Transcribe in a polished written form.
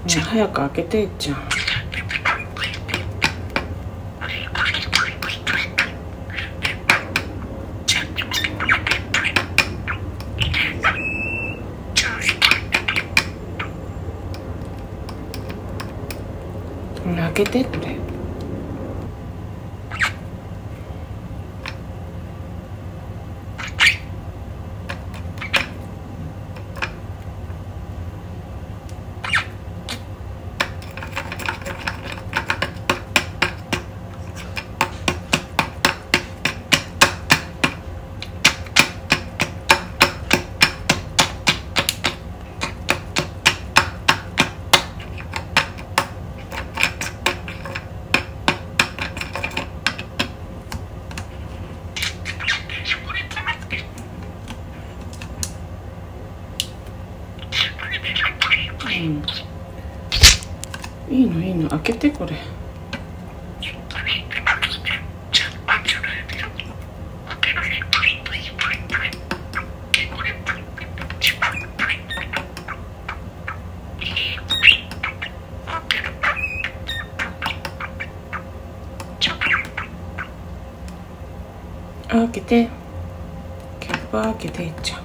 ね、早く開けていっちゃん。開けてって。いいのいいの、開けてこれ。開けて。キャップ開けていっちゃう。